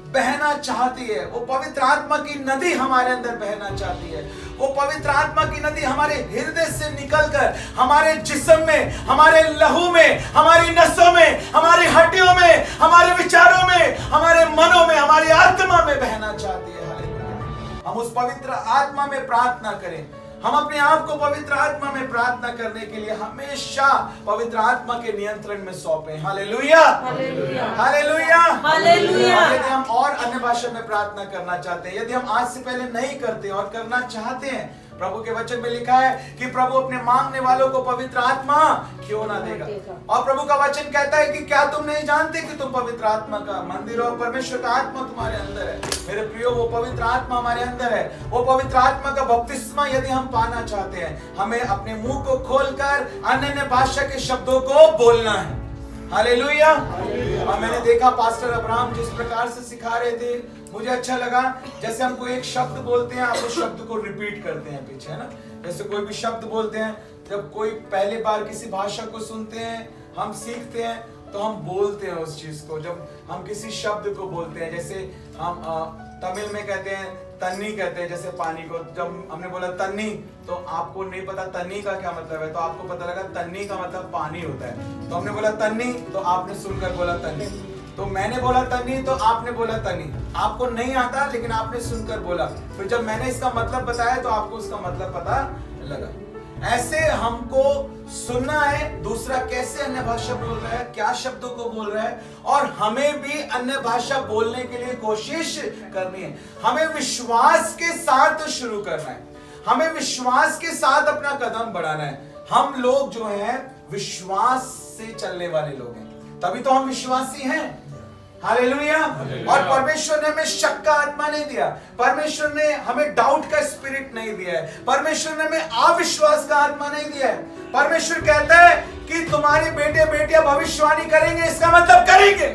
बहना चाहती है। वो पवित्र आत्मा की नदी हमारे अंदर बहना चाहती है। वो पवित्र आत्मा की नदी हमारे हृदय से निकलकर हमारे जिस्म में, हमारे लहू में, हमारी नसों में, हमारी हड्डियों में, हमारे विचारों में, हमारे मनों में, हमारी आत्मा में बहना चाहती है। हालेलुया। हम उस पवित्र आत्मा में प्रार्थना करें। हम अपने आप को पवित्र आत्मा में प्रार्थना करने के लिए हमेशा पवित्र आत्मा के नियंत्रण में सौंपे। Hallelujah, hallelujah, hallelujah, hallelujah. यदि हम और अन्य भाषा में प्रार्थना करना चाहते हैं, यदि हम आज से पहले नहीं करते और करना चाहते हैं, प्रभु के वचन में लिखा है कि प्रभु अपने मांगने वालों को पवित्र आत्मा क्यों ना देगा। और प्रभु का वचन कहता है कि क्या तुम नहीं जानते कि तुम पवित्र आत्मा का मंदिर हो, परमेश्वर का आत्मा तुम्हारे अंदर है। मेरे प्रियो, वो पवित्र आत्मा हमारे अंदर है। वो पवित्र आत्मा का बपतिस्मा यदि हम पाना चाहते हैं, हमें अपने मुंह को खोलकर अन्य अन्य भाषा के शब्दों को बोलना है। हालेलुया। और मैंने देखा पास्टर अब्राहम जिस प्रकार से सिखा रहे थे, मुझे अच्छा लगा। जैसे हम कोई एक शब्द बोलते हैं, आप उस शब्द को रिपीट करते हैं पीछे, है ना। जैसे कोई भी शब्द बोलते हैं, जब कोई पहली बार किसी भाषा को सुनते हैं, हम सीखते हैं, तो हम बोलते हैं उस चीज को। जब हम किसी शब्द को बोलते हैं, जैसे हम तमिल में कहते हैं तन्नी कहते हैं, जैसे पानी को। जब हमने बोला तन्नी, तो आपको नहीं पता तन्नी का क्या मतलब है, तो आपको पता लगा तन्नी का मतलब पानी होता है। तो हमने बोला तन्नी, तो आपने सुनकर बोला तन्नी। तो मैंने बोला तन्नी, तो आपने बोला तन्नी। आपको नहीं आता, लेकिन आपने सुनकर बोला। फिर जब मैंने इसका मतलब बताया, तो आपको उसका मतलब पता लगा। ऐसे हमको सुनना है दूसरा कैसे अन्य भाषा बोल रहा है, क्या शब्दों को बोल रहा है, और हमें भी अन्य भाषा बोलने के लिए कोशिश करनी है। हमें विश्वास के साथ शुरू करना है। हमें विश्वास के साथ अपना कदम बढ़ाना है। हम लोग जो हैं विश्वास से चलने वाले लोग हैं, तभी तो हम विश्वासी हैं। हालेलुया। और परमेश्वर ने हमें शक का आत्मा नहीं दिया, परमेश्वर ने हमें डाउट का स्पिरिट नहीं दिया है, परमेश्वर ने हमें अविश्वास का आत्मा नहीं दिया है। परमेश्वर कहता है कि तुम्हारे बेटे बेटियां भविष्यवाणी करेंगे, इसका मतलब करेंगे।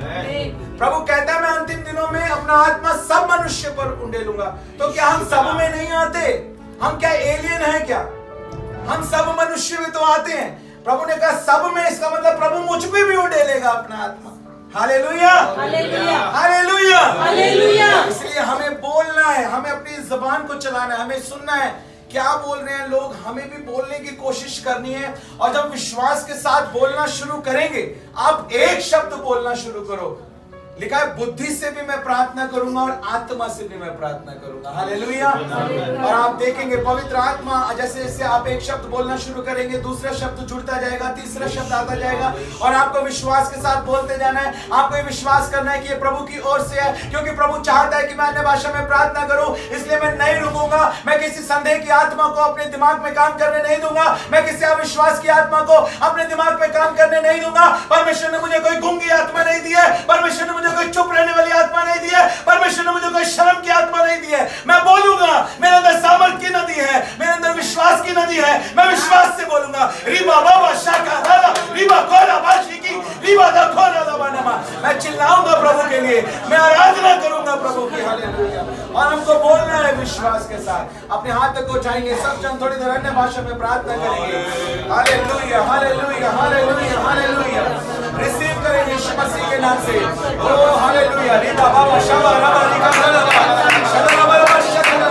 प्रभु कहता है मैं अंतिम दिनों में अपना आत्मा सब मनुष्य पर उंडेलूंगा। तो क्या हम सब में नहीं आते? हम क्या एलियन हैं क्या? हम सब मनुष्य में तो आते हैं। प्रभु ने कहा सब में, इसका मतलब प्रभु मुझ पे भी उंडेलेगा अपना आत्मा। Hallelujah, hallelujah, hallelujah, hallelujah. इसलिए हमें बोलना है, हमें अपनी जुबान को चलाना है, हमें सुनना है क्या बोल रहे हैं लोग, हमें भी बोलने की कोशिश करनी है। और जब विश्वास के साथ बोलना शुरू करेंगे, आप एक शब्द बोलना शुरू करो। लिखा है बुद्धि से भी मैं प्रार्थना करूंगा और आत्मा से भी मैं प्रार्थना करूंगा। हालेलुया। और आप देखेंगे पवित्र आत्मा जैसे जैसे आप एक शब्द बोलना शुरू करेंगे, दूसरा शब्द जुड़ता जाएगा, तीसरा शब्द आता जाएगा, और आपको विश्वास के साथ बोलते जाना है। आपको ये विश्वास करना है कि ये प्रभु की ओर से है, क्योंकि प्रभु चाहता है कि मैं अन्य भाषा में प्रार्थना करूं। इसलिए मैं नहीं रुकूंगा, मैं किसी संदेह की आत्मा को अपने दिमाग में काम करने नहीं दूंगा, मैं किसी अविश्वास की आत्मा को अपने दिमाग में काम करने नहीं दूंगा। परमेश्वर ने मुझे कोई गूंगी आत्मा नहीं दी है, परमेश्वर ने मुझे कोई चुप रहने वाली आत्मा नहीं दी है, परमेश्वर ने मुझे कोई शर्म की आत्मा नहीं दी है। मैं बोलूंगा, मेरे अंदर सामर्थ की नदी है, मेरे अंदर विश्वास की नदी है, मैं विश्वास से बोलूंगा। रिबा बाबा शाका दादा रिबा कोला बाशी की रिबा दा कोला दा बनमा। मैं चिल्लाऊंगा प्रभु के लिए, मैं आराधना करूंगा प्रभु की। हालेलुया। और हमको बोलना है विश्वास के साथ। अपने हाथ तक उठाएंगे, सब जन थोड़ी देर अन्य भाषा में प्रार्थना करेंगे। Hallelujah, hallelujah, hallelujah, hallelujah. Receive करेंगे यीशु मसीह के नाम से। ओ हालेलुया। रिबा बाबा शाबा रबा रिका रबा शला रबा रबा शला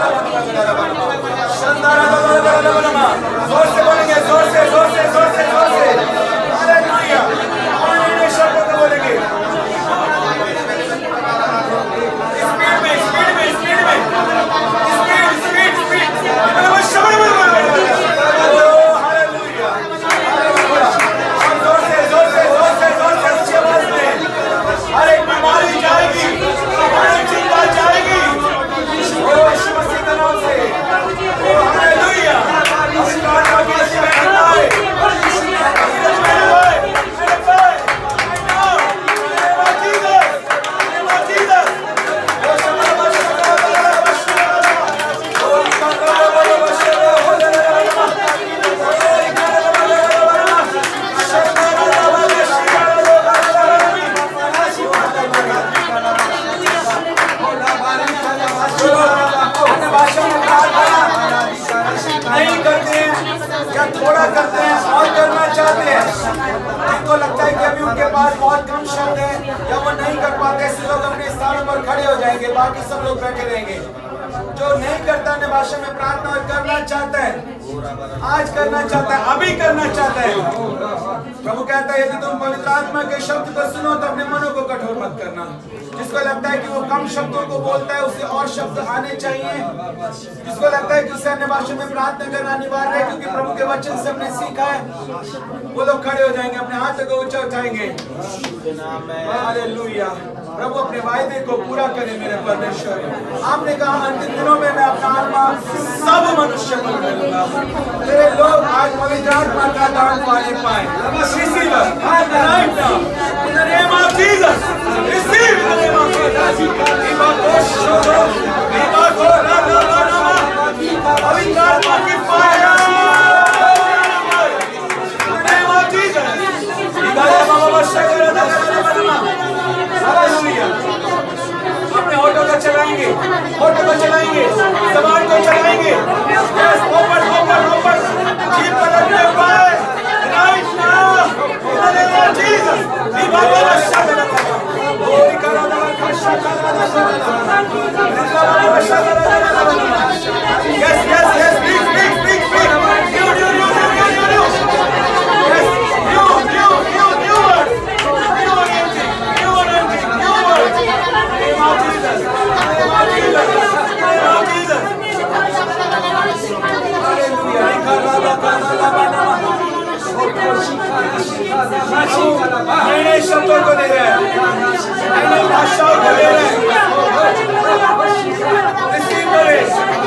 रबा शंदा रबा रबा रबा। जोर से बोलेंगे, जोर से, जोर से, जोर से, जोर से। हालेलुया। और शब्दों को बोलेंगे स्पीड में, स्पीड में, स्पीड में, स्पीड, स्पीड, स्पीड। ओ हालेलुया, हालेलुया। जोर से, जोर से, जोर से, जोर से अच्छी आवाज में। हर एक बीमारी जाएगी, हर एक चिंता जाएगी। ओ यीशु मसीह के नाम से। ओ हालेलुया। आत्मा की नदी में बहना है, नहीं करते हैं। या थोड़ा करते हैं और करना चाहते हैं? जिनको लगता है कि अभी उनके पास बहुत कम शब्द है या वो नहीं कर पाते, ऐसे लोग अपने स्थानों पर खड़े हो जाएंगे, बाकी सब लोग बैठे रहेंगे। जो नहीं करता अन्य भाषा में प्रार्थना और करना चाहता है, आज करना चाहता है, अभी करना चाहता है, प्रभु कहता है यदि तुम पवित्र आत्मा के शब्द को सुनो तो अपने मनों को कठोर मत करना। जिसको लगता है कि वो कम शब्दों को बोलता है, उसे और शब्द आने चाहिए। जिसको लगता है कि उसे अन्य भाषा में प्रार्थना करना अनिवार्य है क्योंकि प्रभु के वचन से हमने सीखा है, वो लोग खड़े हो जाएंगे, अपने हाथ को ऊंचा उठाएंगे। हालेलुया। प्रभु अपने वायदे को पूरा करे मेरे परमेश्वर। आपने कहा अंतिम दिनों में मैं अपना आत्मा सब मनुष्य पर डालूंगा। तेरे लोग आज पवित्र आत्मा का दान पाने पाए। Receive it right now in the name of Jesus. Receive in the name of Jesus. पवित्र आत्मा की fire in the name of Jesus. अपने ऑटो को चलाएंगे, ऑटो को चलाएंगे, सामान को चलाएंगे। Yes, open, open, open. Jeep पलटने पाए right now in the name of Jesus. Yes, yes, yes. Speak, speak, speak, speak. New, new, new, new, new, new, new. Yes, new, new, new, new word. New anointing, new anointing, new word. Name of Jesus. Name of Jesus. Name of Jesus. Hallelujah. नए नए शब्दों को दे रहे हैं, नई नई भाषाओं को दे रहे हैं। रिसीव करें।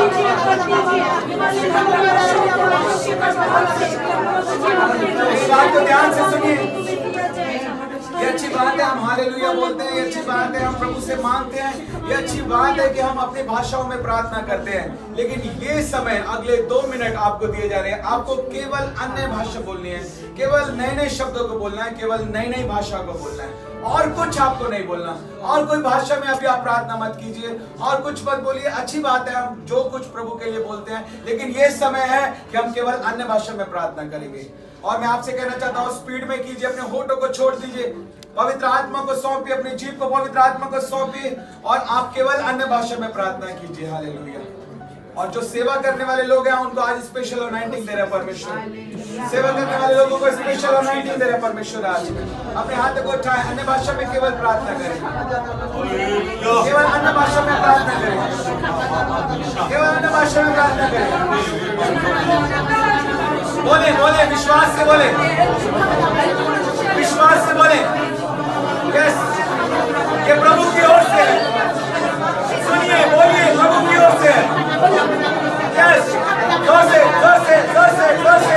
इस बात को ध्यान से सुनिए। ये अच्छी बात है, हम हालेलुया बोलते हैं, ये अच्छी बात है, हम प्रभु से मांगते हैं, ये अच्छी बात है कि हम अपनी भाषाओं में प्रार्थना करते हैं। लेकिन ये समय अगले दो मिनट आपको दिए जा रहे हैं, आपको केवल अन्य भाषा बोलनी है, केवल नए नए शब्दों को बोलना है, केवल नई नई भाषा को बोलना है, और कुछ आपको नहीं बोलना। और कोई भाषा में अभी आप प्रार्थना मत कीजिए और कुछ मत बोलिए। अच्छी बात है, हम जो कुछ प्रभु के लिए बोलते हैं, लेकिन ये समय है कि हम केवल अन्य भाषा में प्रार्थना करेंगे। और मैं आपसे कहना चाहता हूँ, स्पीड में कीजिए, अपने होठों को छोड़ दीजिए, पवित्र आत्मा को सौंपिए, अपनी जीभ को पवित्र आत्मा को सौंपिए और आप केवल अन्य भाषा में प्रार्थना कीजिए। हालेलुया। और जो सेवा करने वाले लोग हैं उनको आज स्पेशल अनॉइंटिंग दे रहे हैं परमेश्वर। सेवा करने वाले लोगों को स्पेशल अनॉइंटिंग दे रहे हैं परमेश्वर। आज अपने हाथ को उठाएं, अन्य भाषा में केवल प्रार्थना करें, केवल अन्य भाषा में प्रार्थना करें, केवल अन्य भाषा में प्रार्थना करें। बोले बोले विश्वास से बोले, विश्वास से बोले। यस, ये प्रभु की ओर से है। सुनिए, बोलिए, प्रभु की ओर से है। यस, जोर से, जोर से, जोर से, जोर से।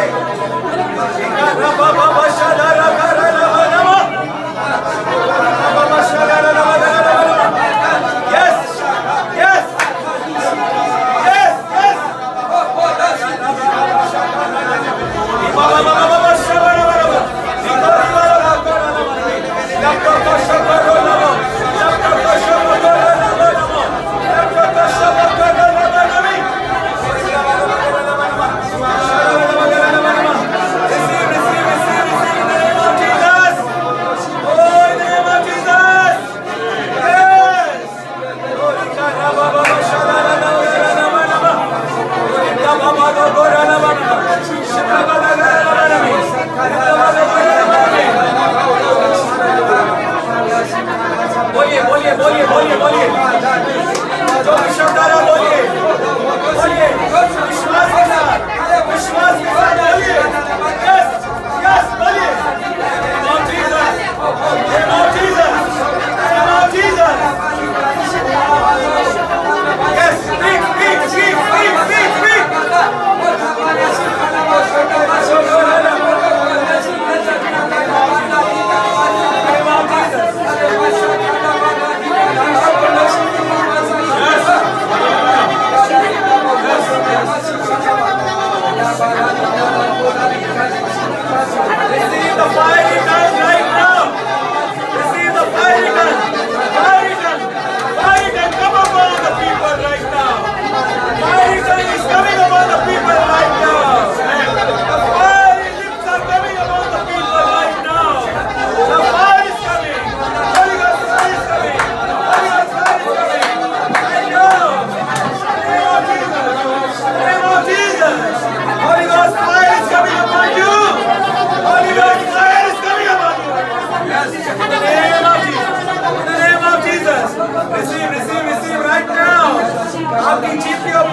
Yes, yes, yes, yes.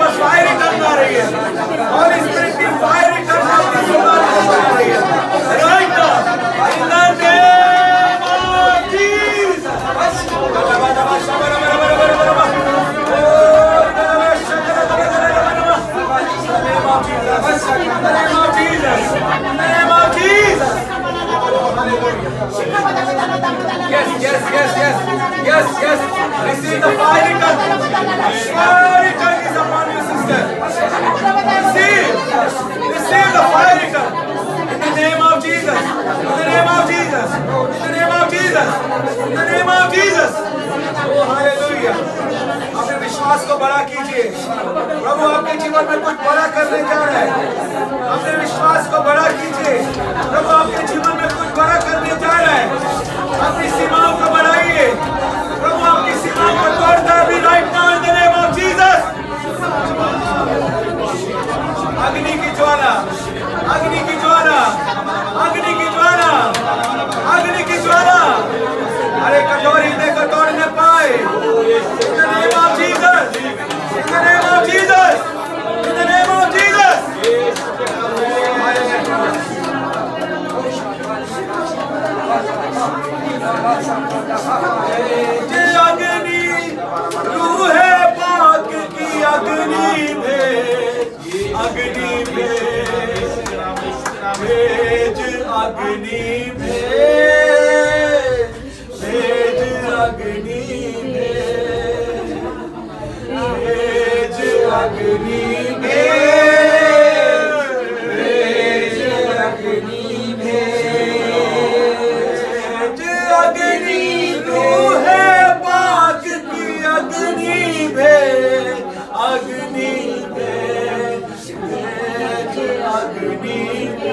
ऊपर फायर टर्न आ रही है। हॉली स्पिरिट की फायर टर्न आपकी जुबान के ऊपर आ रही है। Right now in the name of Jesus. Yes, yes, yes, yes, yes, yes. Receive the fire return. Fire return is upon you, sister. Receive, receive the fire return. In the name of Jesus. In the name of Jesus. In the name of Jesus. In the name of Jesus. Oh, hallelujah. अपने विश्वास को बड़ा कीजिए। प्रभु आपके जीवन में कुछ बड़ा करने जा रहा है। अपने विश्वास को बड़ा कीजिए। प्रभु आपके जीवन में कुछ बड़ा करने जा रहा है। अपनी सीमाओं को बढ़ाइए। प्रभु आपकी सीमाओं को तोड़ता है। Right now in the name of Jesus. अग्नि की ज्वाला, अग्नि की ज्वाला, अग्नि की ज्वाला, अग्नि की ज्वाला। अरे कटोरी देखो तोड़ने पाए। In the name of Jesus. In the name of Jesus. In the name of Jesus. अग्नि रूह पाक की अग्नि में, अग्नि में भेज, अग्नि में भेज, अग्नि में भेज, अग्नि में भेज, अग्नि में अग्नि रूह पाक की अग्नि में, अग्नि में भेज, अग्नि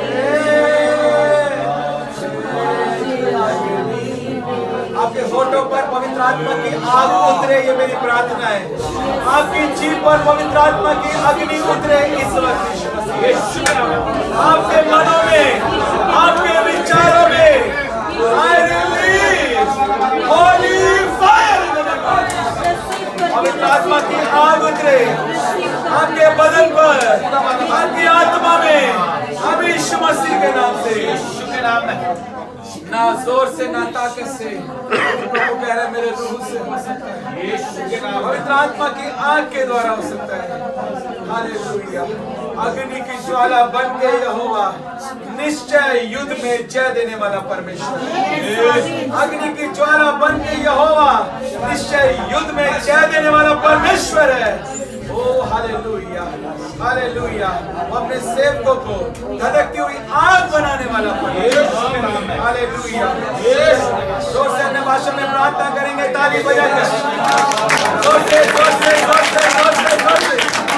आपके होठों पर पवित्र आत्मा की आग उतरे, ये मेरी प्रार्थना है। आपकी जीभ पर पवित्र आत्मा की अग्नि उतरे इस वक्त। आपके मनों में, आपके विचारों में I release holy fire। पवित्र आत्मा की आग उतरे आपके बदन पर, आपकी आत्मा में, अभी यीशु मसीह के नाम से, यीशु के नाम में। ना जोर से ना ताकत से, प्रभु कह रहे मेरे रूह से हो सकता है, यीशु के नाम। पवित्र आत्मा की आग के द्वारा हो सकता है। हालेलुया। अग्नि की ज्वाला बन के यहोवा निश्चय युद्ध में जय देने वाला परमेश्वर। अग्नि की ज्वाला बन के यहोवा निश्चय युद्ध में जय देने वाला परमेश्वर है। ओ हालेलुया, हालेलुया। वो अपने सेवकों को धधकती हुई आग बनाने वाला परमेश्वर। हालेलुया। जोर से अन्य भाषा में प्रार्थना करेंगे, ताली बजाकर। जोर से, जोर से, जोर से, जोर से, जोर से।